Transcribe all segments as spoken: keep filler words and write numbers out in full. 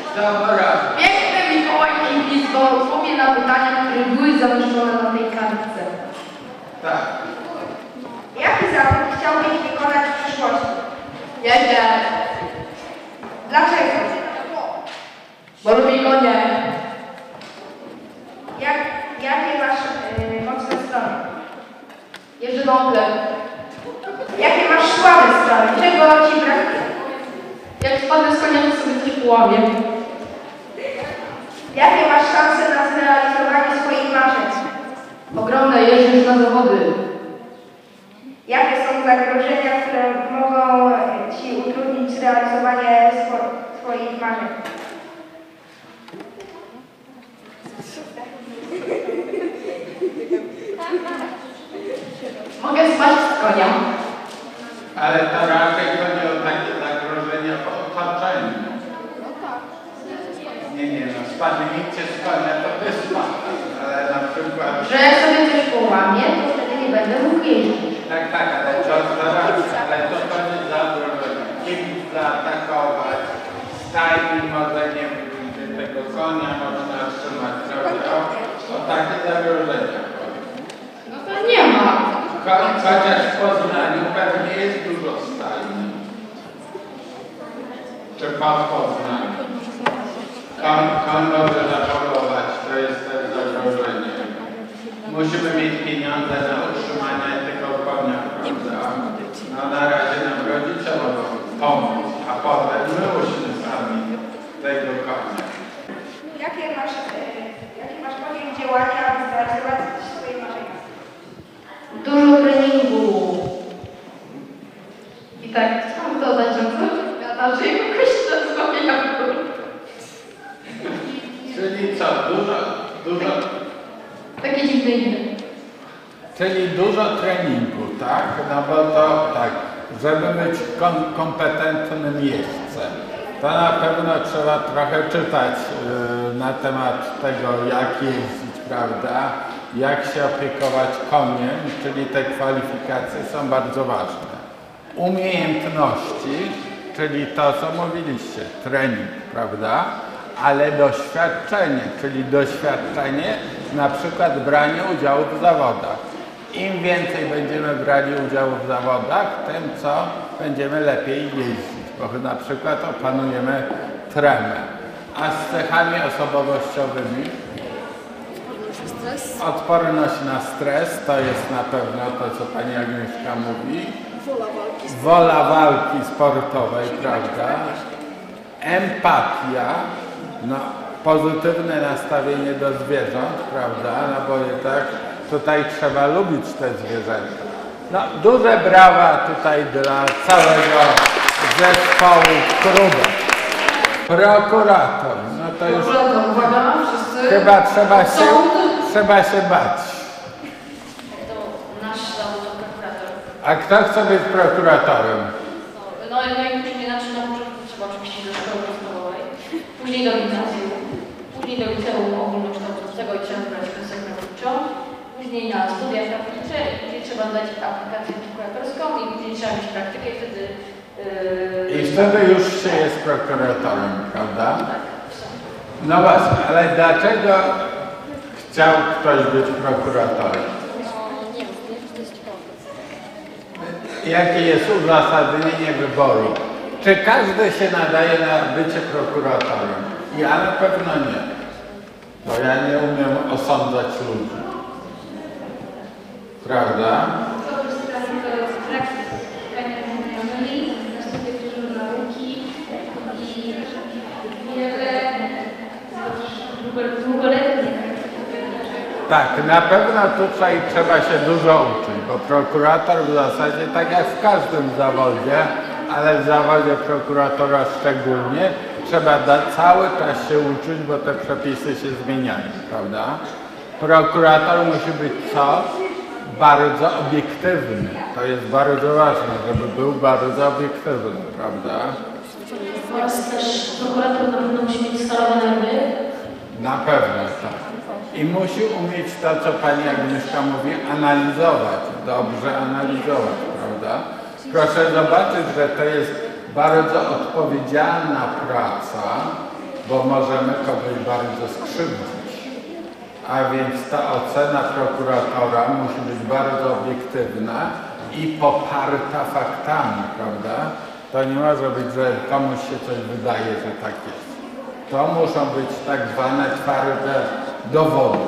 Dobra. Piękny Mikołaj Pięknicko odpowie na pytania, które były zamieszczone na tej kartce. Tak. Jaki zawód chciałbyś wykonać w przyszłości? Jedzie. Dlaczego? Bo lubi konie. Jak, jakie masz yy, mocne strony? Jeżdżę na ople. Jakie masz słabe strony? Czego ci brakuje? Jak spadnę z konia, to sobie coś połamię. Jakie masz szanse na zrealizowanie swoich marzeń? Ogromne, jeżdżę na zawody. Jakie są zagrożenia, które mogą ci utrudnić zrealizowanie swo swoich marzeń? Mogę spaść z konia. Ale to raczej chodzi o takie zagrożenia w otoczeniu. Nie, nie, no spadnięcie z konia to jest spadek, ale na przykład... Że jak sobie coś połamię, to wtedy nie będę mógł jeździć. Tak, tak, ale to zaraz, ale to chodzi o zagrożenie. Kibic zaatakować, stajni może nie wiem, tego konia można trzymać, prawda? O, o takie zagrożenia chodzi. No to nie ma. Cho- Chociaż w Poznaniu pewnie jest dużo stajni. Czy pan w Poznaniu? Koń, koń może zapolować, to jest też zagrożenie. Musimy mieć pieniądze na utrzymanie tego konia, prawda? No na razie nam rodzice mogą pomóc, a potem my musimy sami tego konia. Jakie masz, yy, jaki masz podjąć działania, aby zrealizować swoje marzenia? Dużo treningu. I tak, chciałam dodać, że coś gada, że jakoś to zrobiłam. Czyli co, dużo, dużo, Takie dziwne imię. czyli dużo treningu, tak? No bo to tak, żeby być kom kompetentnym jeźdźcem, to na pewno trzeba trochę czytać yy, na temat tego, jak jeździć, prawda? Jak się opiekować koniem, czyli te kwalifikacje są bardzo ważne. Umiejętności, czyli to, co mówiliście, trening, prawda? Ale doświadczenie, czyli doświadczenie, na przykład branie udziału w zawodach. Im więcej będziemy brali udziału w zawodach, tym co będziemy lepiej jeździć, bo na przykład opanujemy tremę. A z cechami osobowościowymi odporność na stres, to jest na pewno to, co pani Agnieszka mówi. Wola walki sportowej, prawda? Empatia, no, pozytywne nastawienie do zwierząt, prawda? No bo tak, tutaj trzeba lubić te zwierzęta. No, duże brawa tutaj dla całego zespołu Kruda. Prokurator, no to już Prokurator, uwaga, wszyscy. chyba trzeba się, trzeba się bać. To nasz zawód to prokurator. A kto chce być prokuratorem? No i najpóźniej, znaczy na początku trzeba oczywiście do szkoły podstawowej, później do gimnazjum, później do liceum ogólnokształcącego i trzeba wybrać konsekwencją, później na studia prawnicze, później trzeba zdać aplikację prokuratorską i później trzeba mieć praktykę i wtedy... Yy, I wtedy już się jest prokuratorem, prawda? Tak. No właśnie, ale dlaczego chciał ktoś być prokuratorem? Jakie jest uzasadnienie wyboru? Czy każdy się nadaje na bycie prokuratorem? Ja na pewno nie, bo ja nie umiem osądzać ludzi. Prawda? Tak, na pewno tutaj trzeba się dużo uczyć, bo prokurator w zasadzie, tak jak w każdym zawodzie, ale w zawodzie prokuratora szczególnie, trzeba da, cały czas się uczyć, bo te przepisy się zmieniają, prawda? Prokurator musi być co? Bardzo obiektywny. To jest bardzo ważne, żeby był bardzo obiektywny, prawda? Oraz też prokurator na pewno musi mieć stalowe nerwy. Na pewno tak. I musi umieć to, co pani Agnieszka mówi, analizować, dobrze analizować, prawda? Proszę zobaczyć, że to jest bardzo odpowiedzialna praca, bo możemy kogoś bardzo skrzywdzić. A więc ta ocena prokuratora musi być bardzo obiektywna i poparta faktami, prawda? To nie może być, że komuś się coś wydaje, że tak jest. To muszą być tak zwane twarde dowody.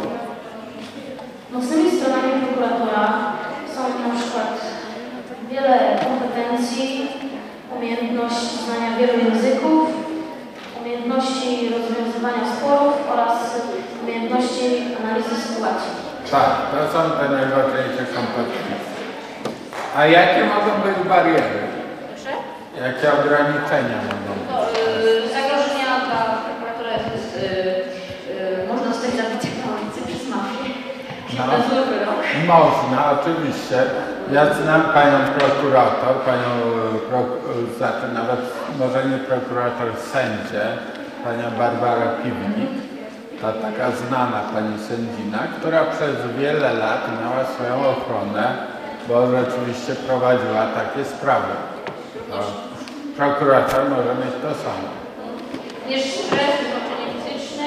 Mocnymi stronami prokuratora są na przykład wiele kompetencji, umiejętność znania wielu języków, umiejętności rozwiązywania sporów oraz umiejętności analizy sytuacji. Tak, to są te najważniejsze kompetencje. A jakie mogą być bariery? Proszę? Jakie ograniczenia mogą być? To, yy, zagrożenia dla prokuratora jest, yy, yy, można zostać zabitym na ulicy przez mafię. No. Na zły wyrok. Można, oczywiście. Ja znam panią prokurator, panią, pro, znaczy nawet może nie prokurator, sędzię, panią Barbarę Piwnik, ta taka znana pani sędzina, która przez wiele lat miała swoją ochronę, bo rzeczywiście prowadziła takie sprawy. To prokurator może mieć to samo. Również stres, wykroczenie fizyczne,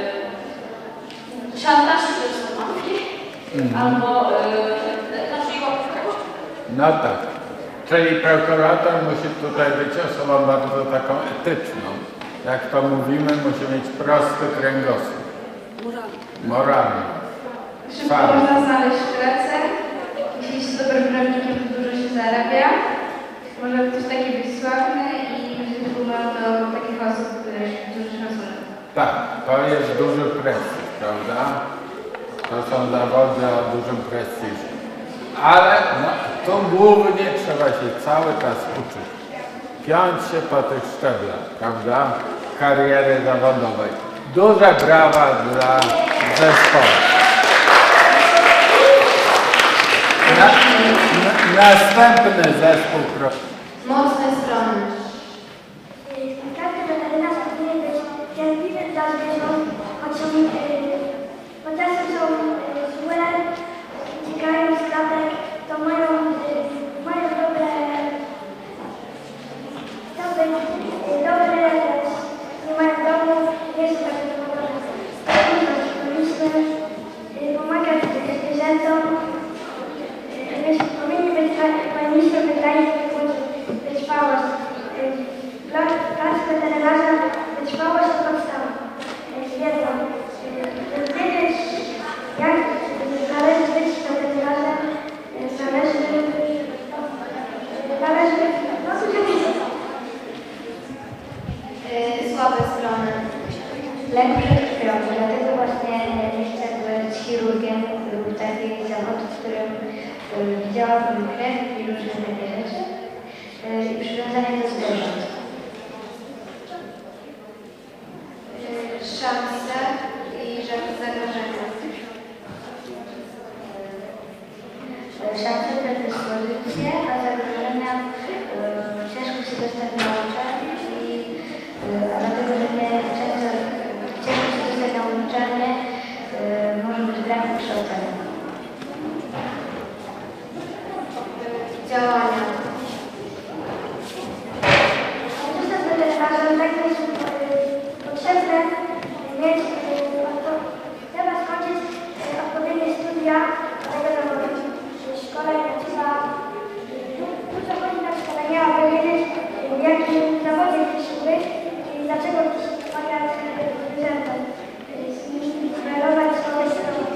yy, szantaż przez mafię, Mhm. albo yy, znaczy jego okradź. No tak. Czyli prokurator musi tutaj być osobą bardzo taką etyczną. Jak to mówimy, musi mieć prosty kręgosłup. Moralny. Moralny. Szybko Fajnie. można znaleźć pracę. Jeśli jest dobrym prawnikiem, to dużo się zarabia. Może ktoś taki być sławny i ma do takich osób y, duży szacunek. Tak, to jest duży prestiż, prawda? To są zawody o dużym prestiżu. Ale no, tu głównie trzeba się cały czas uczyć. Piąć się po tych szczeblach, prawda? Kariery zawodowej. Duże brawa dla zespołu. Na, na, następny zespół. Proszę. Mocne strony. Każdy weterynarz powinien być cierpliwy dla zwierząt, choć są, yy, choć czasem są yy, złe, uciekają z klatek, to mają, yy, mają dobre, chcą być yy, dobre, lecz nie mają domu, nie są takie domowe. Powinniśmy yy, pomagać zwierzętom, yy, powinni być, powinniśmy wygrać wytrwałość. Pracy weterynarza wytrwałość to podstawa. Wiedzą. Wiedzieć, jak należy być weterynarzem, należy, należy, no co się widzi. Słabe strony. Lek przed krwią, dlatego właśnie nie chcę być chirurgiem lub taki zawód, w którym y, widziałabym krew i różne takie rzeczy y, i przywiązanie do zwierząt. Y, Szanse i zagrożenia. Y, Szanse to dyspozycje, a zagrożenia y, ciężko się dostać na uczelnię i y, a dlatego, że nie często ciężko się dostać na uczelnię, y, może być brak wykształcenia. Działania. Zostać weterynarzem, tak jest yy, potrzebne mieć, yy, odpo- trzeba skończyć yy, odpowiednie studia do tego zawodu. W szkole trzeba yy, dużo chodzić na szkołę, nie aby wiedzieć, yy, w jakim zawodzie chcesz być i dlaczego chcesz pomagać yy, zwierzętom. Yy, Zrealizować swoje strony.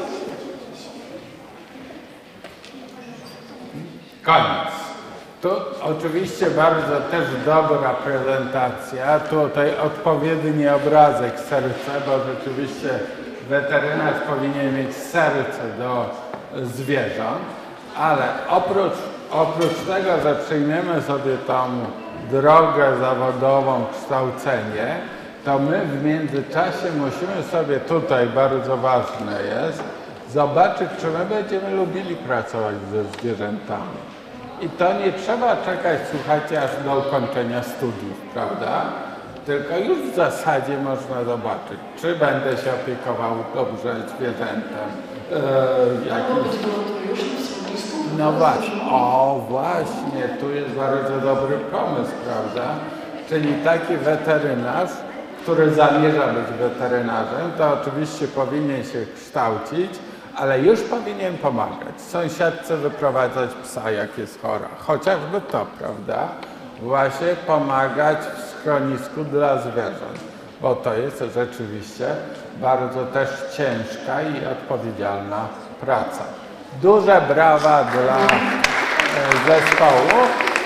Koniec. Tu oczywiście bardzo też dobra prezentacja. Tutaj odpowiedni obrazek serca, bo rzeczywiście weterynarz powinien mieć serce do zwierząt, ale oprócz, oprócz tego, że przyjmiemy sobie tą drogę zawodową, kształcenie, to my w międzyczasie musimy sobie tutaj, bardzo ważne jest, zobaczyć, czy my będziemy lubili pracować ze zwierzętami. I to nie trzeba czekać, słuchajcie, aż do ukończenia studiów, prawda? Tylko już w zasadzie można zobaczyć, czy będę się opiekował dobrze zwierzętem. E, Albo jakimś... być wolontariuszem w schronisku. No właśnie, o właśnie, tu jest bardzo dobry pomysł, prawda? Czyli taki weterynarz, który zamierza być weterynarzem, to oczywiście powinien się kształcić, ale już powinien pomagać sąsiadce wyprowadzać psa, jak jest chora. Chociażby to, prawda? Właśnie pomagać w schronisku dla zwierząt, bo to jest rzeczywiście bardzo też ciężka i odpowiedzialna praca. Duże brawa dla zespołu.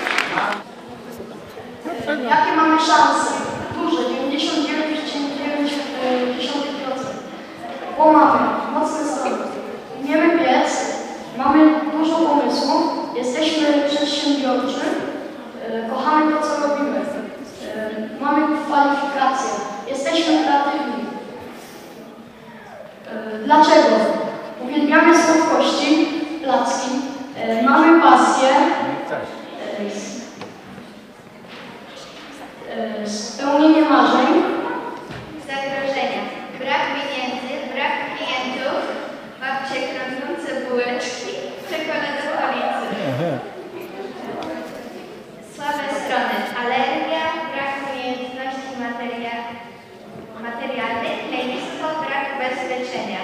Jakie mamy szanse? Duże, dziewięćdziesiąt dziewięć przecinek dziewięć procent. Bo mamy mocny strój, umiemy biec, mamy dużo pomysłów, jesteśmy przedsiębiorczy, e, kochamy to, co robimy, e, mamy kwalifikacje, jesteśmy kreatywni. E, dlaczego? Uwielbiamy słodkości, placki, e, mamy pasję, e, spełnienie marzeń, Zagrożenia. Brak pieniędzy, brak klientów, babcie krążące bułeczki, czekolada w ulicy. Słabe strony. Alergia, brak umiejętności materia, materialnych, lenistwo, brak ubezpieczenia.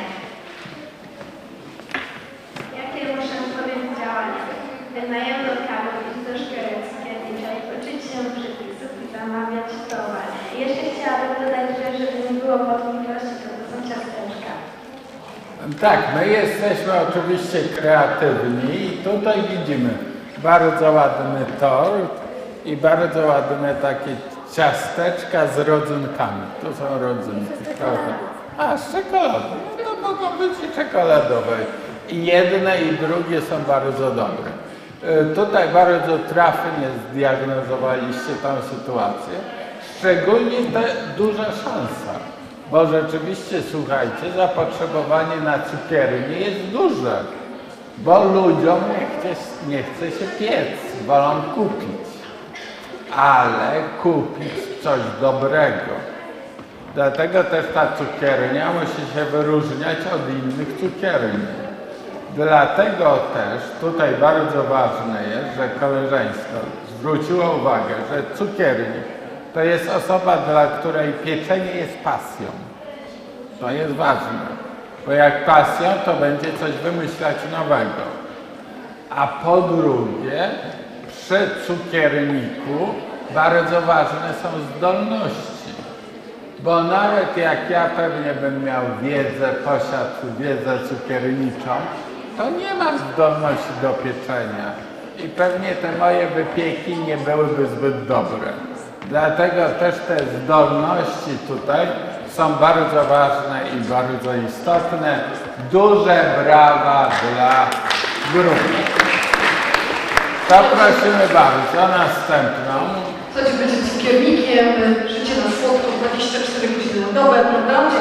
Jakie muszę podjąć działania? Wynajem lokalu, iść do szkoleckie, uczyć się przepisów i zamawiać towar. Jeszcze chciałabym dodać, że żeby nie było wątpliwości, to to są ciasteczka. Tak, my jesteśmy oczywiście kreatywni i tutaj widzimy bardzo ładny tort i bardzo ładne takie ciasteczka z rodzynkami. Tu są rodzynki, prawda? A, z czekoladą. No mogą być i czekoladowe. I jedne i drugie są bardzo dobre. Y, Tutaj bardzo trafnie zdiagnozowaliście tę sytuację. Szczególnie ta duża szansa, bo rzeczywiście, słuchajcie, zapotrzebowanie na cukiernie jest duże, bo ludziom nie chce, nie chce się piec, wolą kupić, ale kupić coś dobrego. Dlatego też ta cukiernia musi się wyróżniać od innych cukierni. Dlatego też tutaj bardzo ważne jest, że koleżeństwo zwróciło uwagę, że cukiernik to jest osoba, dla której pieczenie jest pasją. To jest ważne, bo jak pasją, to będzie coś wymyślać nowego. A po drugie, przy cukierniku bardzo ważne są zdolności. Bo nawet jak ja pewnie bym miał wiedzę, posiadł wiedzę cukierniczą, to nie mam zdolności do pieczenia i pewnie te moje wypieki nie byłyby zbyt dobre. Dlatego też te zdolności tutaj są bardzo ważne i bardzo istotne. Duże brawa dla grupy. To prosimy bardzo. Następną. Chcecie być cukiernikiem, życie na słodko, dwadzieścia cztery godziny na dobę, prawda?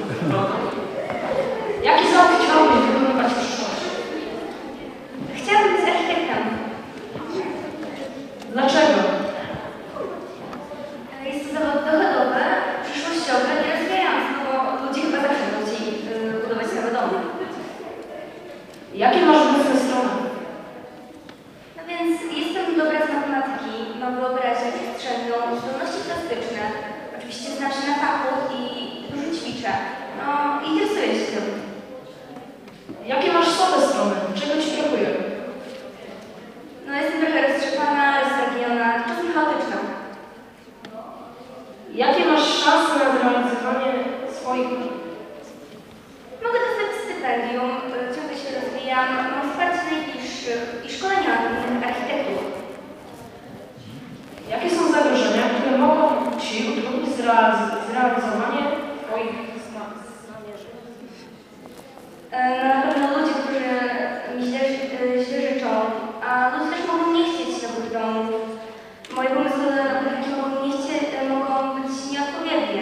Jaki zawód chciałbyś wykonywać w przyszłości? Chciałabym być architektem. Dlaczego? Jest to zawód dochodowy, przyszłościowy i rozwijający, no bo ludzie chyba zawsze musi yy, budować swoje domy. Jakie masz mocne strony? No więc jestem dobra z matematyki, mam wyobraźnię przestrzenną, zdolności plastyczne, oczywiście znam się na fachu i dużo ćwiczę. No, interesuję się tym. Jakie masz słabe strony? Czego ci brakuje? No, jestem trochę roztrzepana, roztargniona, czasem chaotyczna. Jakie masz szanse na zrealizowanie swoich marzeń? Mogę dostać stypendium, ciągle się rozwijam, mam wsparcie najbliższych i szkolenia architektów. Jakie są zagrożenia, które mogą ci utrudnić zrealiz- zrealizowanie twoich zamierzeń? E, Na pewno ludzie, którzy mi źle, ży- źle życzą, a ludzie też mogą nie chcieć nowych domów. Moje pomysły na budynki mogą nie chcieć, mogą być nieodpowiednie.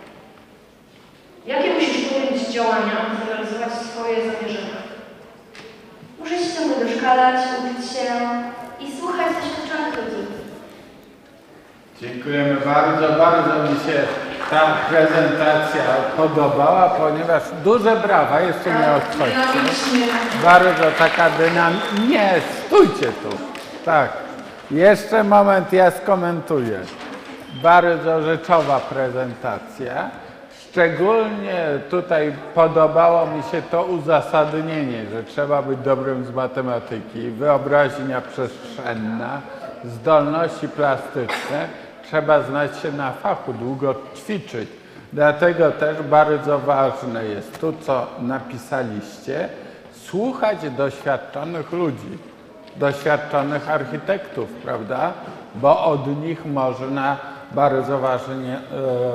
Jakie musisz podjąć działania, aby zrealizować swoje zamierzenia? Muszę się ciągle doszkalać, uczyć się i słuchać doświadczonych ludzi. Dziękujemy bardzo, bardzo mi się ta prezentacja podobała, ponieważ duże brawa, jeszcze nie odchodźcie. Bardzo taka dynamika. Nie, stójcie tu. Tak. Jeszcze moment, ja skomentuję. bardzo rzeczowa prezentacja. Szczególnie tutaj podobało mi się to uzasadnienie, że trzeba być dobrym z matematyki, wyobraźnia przestrzenna, zdolności plastyczne, trzeba znać się na fachu, długo ćwiczyć. Dlatego też bardzo ważne jest tu, co napisaliście, słuchać doświadczonych ludzi, doświadczonych architektów, prawda? Bo od nich można bardzo ważnie, e,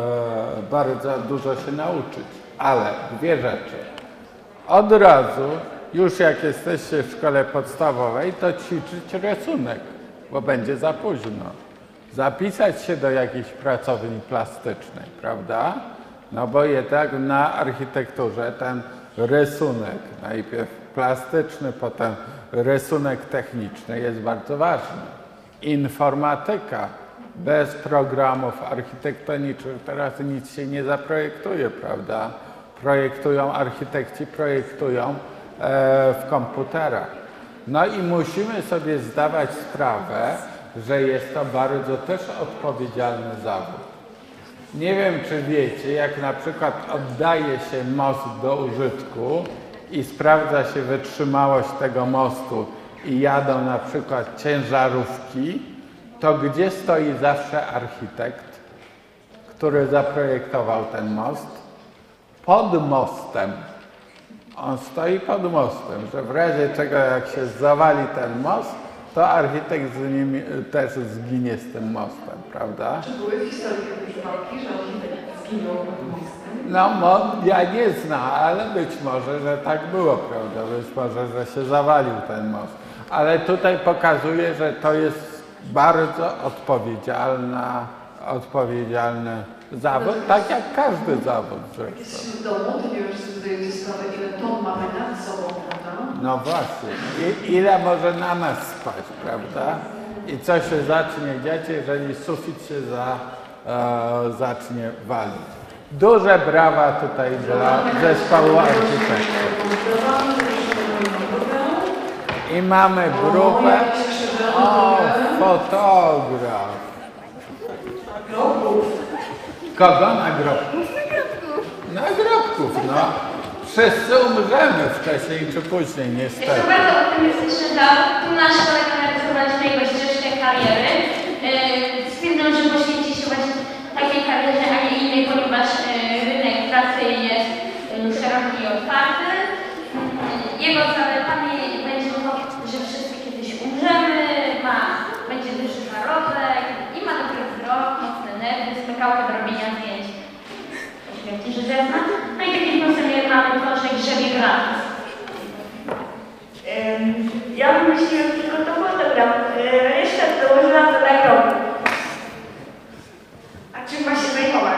bardzo dużo się nauczyć. Ale dwie rzeczy. Od razu, już jak jesteście w szkole podstawowej, to ćwiczyć rysunek, bo będzie za późno. Zapisać się do jakiejś pracowni plastycznej, prawda? No bo jednak na architekturze ten rysunek, najpierw plastyczny, potem rysunek techniczny jest bardzo ważny. Informatyka. Bez programów architektonicznych teraz nic się nie zaprojektuje, prawda? Projektują architekci, projektują e, w komputerach. No i musimy sobie zdawać sprawę, że jest to bardzo też odpowiedzialny zawód. Nie wiem, czy wiecie, jak na przykład oddaje się most do użytku i sprawdza się wytrzymałość tego mostu i jadą na przykład ciężarówki, to gdzie stoi zawsze architekt, który zaprojektował ten most? Pod mostem. On stoi pod mostem, że w razie czego jak się zawali ten most, to architekt z nim też zginie z tym mostem, prawda? Czy były w historii przypadki, że architekt zginął pod mostem? No, mo, ja nie znam, ale być może, że tak było, prawda? Być może, że się zawalił ten most. Ale tutaj pokazuje, że to jest bardzo odpowiedzialna, odpowiedzialny zawód, tak jak każdy zawód zresztą. Jesteś w domu, to nie wiem, czy sobie zdajecie sprawę, ile ton mamy nad sobą, prawda? No właśnie. I, ile może na nas spać, prawda? I co się zacznie dziać, jeżeli sufit się za, e, zacznie walić. Duże brawa tutaj dla zespołu architektów. I mamy grupę. O, fotograf. Grobów. Kogo? Nagrobków? Nagrobków, no. Wszyscy umrzemy wcześniej czy później, Jest niestety. to bardzo optymistyczny zawód. Tu na szkole realizowaliśmy jego ścieżkę kariery. Yy, Stwierdzam, że poświęci się właśnie takiej karierze, a nie innej, ponieważ yy, rynek pracy jest yy, szeroki i otwarty. Yy, Jego zaletami będzie to, że wszyscy kiedyś umrzemy, ma, będzie duży zarobek i ma dobry wzrok, mocne nerwy, smykałkę do robienia zdjęć. Śmierci Żyzewna. No i takim plusem mamy to, że grzebie gratis. Ja wymyśliłem tylko to fotograf. Jeszcze dołożyłam do nagrody. A czym ma się zajmować?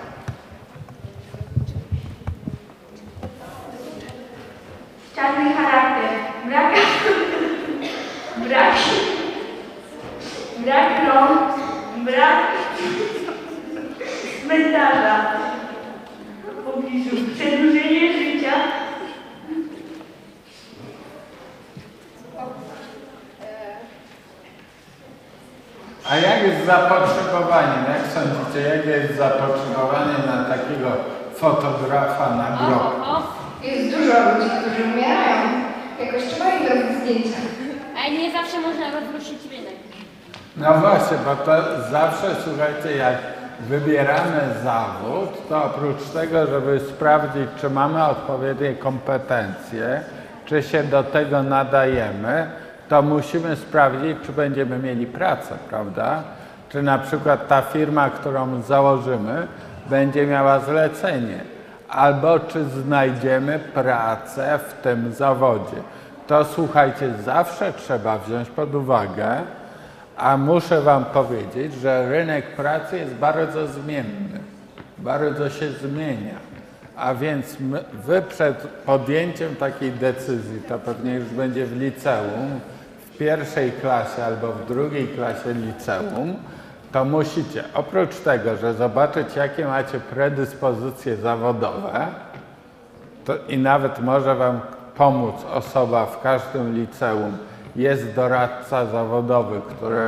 Czarny charakter. Brak... brak... brak rąk. Brak... cmentarza. W pobliżu. Przedłużenie życia. A jak jest zapotrzebowanie? Jak sądzicie, jakie jest zapotrzebowanie na takiego fotografa na grobku? Jest dużo ludzi, którzy umierają. Jakoś trzeba im robić zdjęcia. Ale nie zawsze można rozruszyć rynek. No właśnie, bo to zawsze, słuchajcie, jak wybieramy zawód, to oprócz tego, żeby sprawdzić, czy mamy odpowiednie kompetencje, czy się do tego nadajemy, to musimy sprawdzić, czy będziemy mieli pracę, prawda? Czy na przykład ta firma, którą założymy, będzie miała zlecenie, albo czy znajdziemy pracę w tym zawodzie. To słuchajcie, zawsze trzeba wziąć pod uwagę, a muszę wam powiedzieć, że rynek pracy jest bardzo zmienny, bardzo się zmienia. A więc my, wy przed podjęciem takiej decyzji, to pewnie już będzie w liceum, w pierwszej klasie albo w drugiej klasie liceum, to musicie oprócz tego, że zobaczyć, jakie macie predyspozycje zawodowe, to i nawet może wam pomóc osoba w każdym liceum, jest doradca zawodowy, który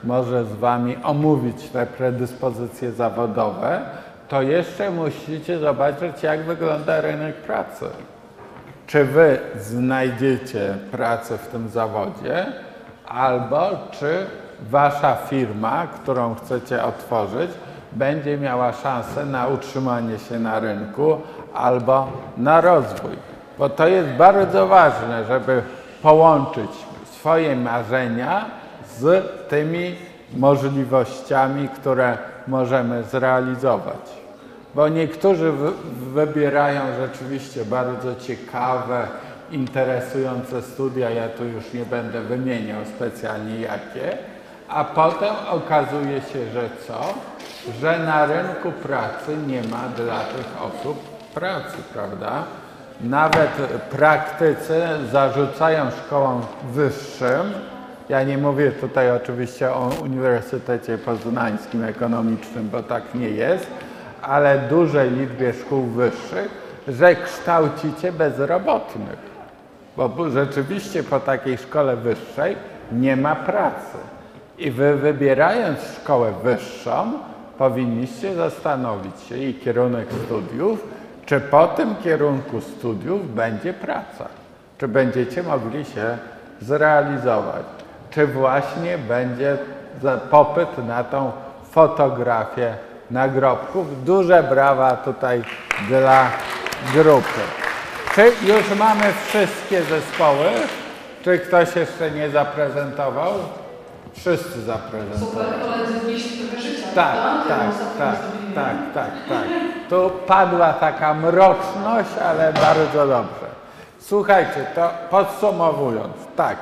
może z Wami omówić te predyspozycje zawodowe, to jeszcze musicie zobaczyć, jak wygląda rynek pracy. Czy Wy znajdziecie pracę w tym zawodzie, albo czy Wasza firma, którą chcecie otworzyć, będzie miała szansę na utrzymanie się na rynku albo na rozwój. Bo to jest bardzo ważne, żeby połączyć swoje marzenia z tymi możliwościami, które możemy zrealizować. Bo niektórzy wybierają rzeczywiście bardzo ciekawe, interesujące studia, ja tu już nie będę wymieniał specjalnie jakie, a potem okazuje się, że co? Że na rynku pracy nie ma dla tych osób pracy, prawda? Nawet praktycy zarzucają szkołom wyższym, ja nie mówię tutaj oczywiście o Uniwersytecie Poznańskim Ekonomicznym, bo tak nie jest, ale dużej liczbie szkół wyższych, że kształcicie bezrobotnych. Bo rzeczywiście po takiej szkole wyższej nie ma pracy. I wy, wybierając szkołę wyższą, powinniście zastanowić się i kierunek studiów, czy po tym kierunku studiów będzie praca. Czy będziecie mogli się zrealizować. Czy właśnie będzie popyt na tą fotografię nagrobków. Duże brawa tutaj dla grupy. Czy już mamy wszystkie zespoły? Czy ktoś jeszcze nie zaprezentował? Wszyscy zaprezentowali. Super, koledzy wnieśli trochę życia. Tak, tak, tak, tak, tak, tak. Tu padła taka mroczność, ale bardzo dobrze. Słuchajcie, to podsumowując, tak.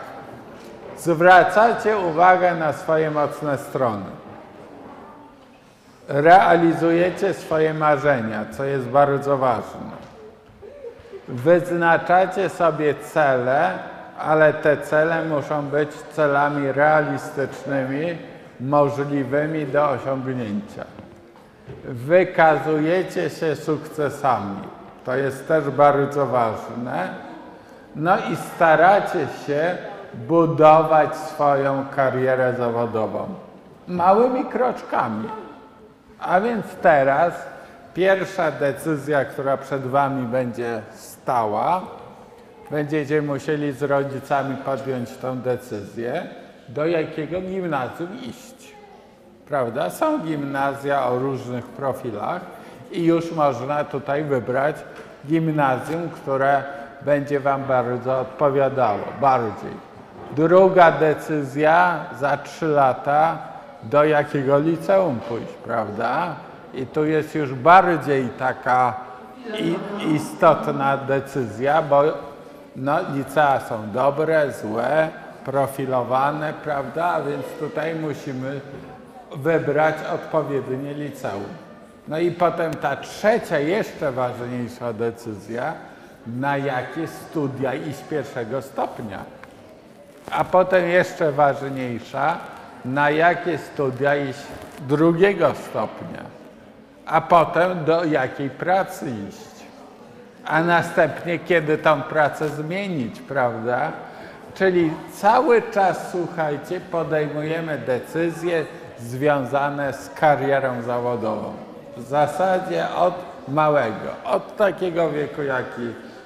Zwracacie uwagę na swoje mocne strony. Realizujecie swoje marzenia, co jest bardzo ważne. Wyznaczacie sobie cele, ale te cele muszą być celami realistycznymi, możliwymi do osiągnięcia. Wykazujecie się sukcesami. To jest też bardzo ważne. No i staracie się budować swoją karierę zawodową małymi kroczkami. A więc teraz pierwsza decyzja, która przed Wami będzie stała, będziecie musieli z rodzicami podjąć tę decyzję, do jakiego gimnazjum iść. Prawda? Są gimnazja o różnych profilach i już można tutaj wybrać gimnazjum, które będzie Wam bardzo odpowiadało, bardziej. Druga decyzja za trzy lata, do jakiego liceum pójść, prawda? I tu jest już bardziej taka i, istotna decyzja, bo no, licea są dobre, złe, profilowane, prawda? A więc tutaj musimy wybrać odpowiednie liceum. No i potem ta trzecia, jeszcze ważniejsza decyzja, na jakie studia iść pierwszego stopnia. A potem jeszcze ważniejsza, na jakie studia iść drugiego stopnia. A potem do jakiej pracy iść. A następnie kiedy tą pracę zmienić, prawda? Czyli cały czas, słuchajcie, podejmujemy decyzje związane z karierą zawodową. W zasadzie od małego, od takiego wieku, jaki,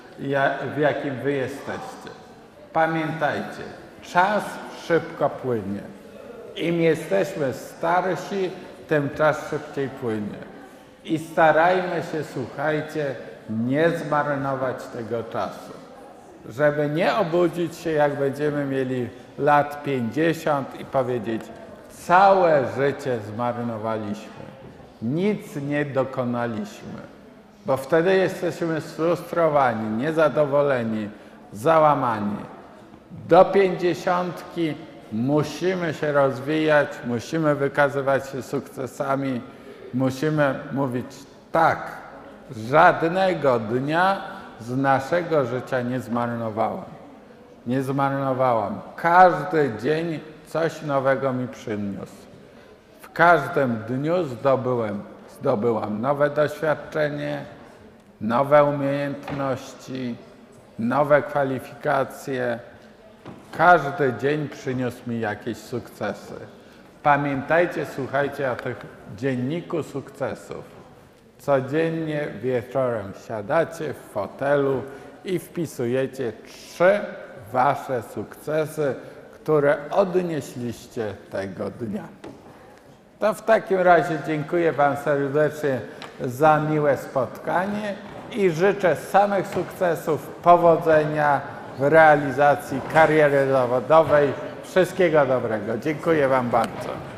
w jakim wy jesteście. Pamiętajcie, czas szybko płynie. Im jesteśmy starsi, tym czas szybciej płynie. I starajmy się, słuchajcie, nie zmarnować tego czasu. Żeby nie obudzić się, jak będziemy mieli lat pięćdziesiąt i powiedzieć, całe życie zmarnowaliśmy. Nic nie dokonaliśmy. Bo wtedy jesteśmy sfrustrowani, niezadowoleni, załamani. Do pięćdziesiątki musimy się rozwijać, musimy wykazywać się sukcesami, musimy mówić tak, żadnego dnia z naszego życia nie zmarnowałam. Nie zmarnowałam. Każdy dzień coś nowego mi przyniósł. W każdym dniu zdobyłem, zdobyłam nowe doświadczenie, nowe umiejętności, nowe kwalifikacje. Każdy dzień przyniósł mi jakieś sukcesy. Pamiętajcie, słuchajcie o tych dzienniku sukcesów. Codziennie wieczorem siadacie w fotelu i wpisujecie trzy wasze sukcesy, które odnieśliście tego dnia. To w takim razie dziękuję wam serdecznie za miłe spotkanie i życzę samych sukcesów, powodzenia w realizacji kariery zawodowej. Wszystkiego dobrego. Dziękuję wam bardzo.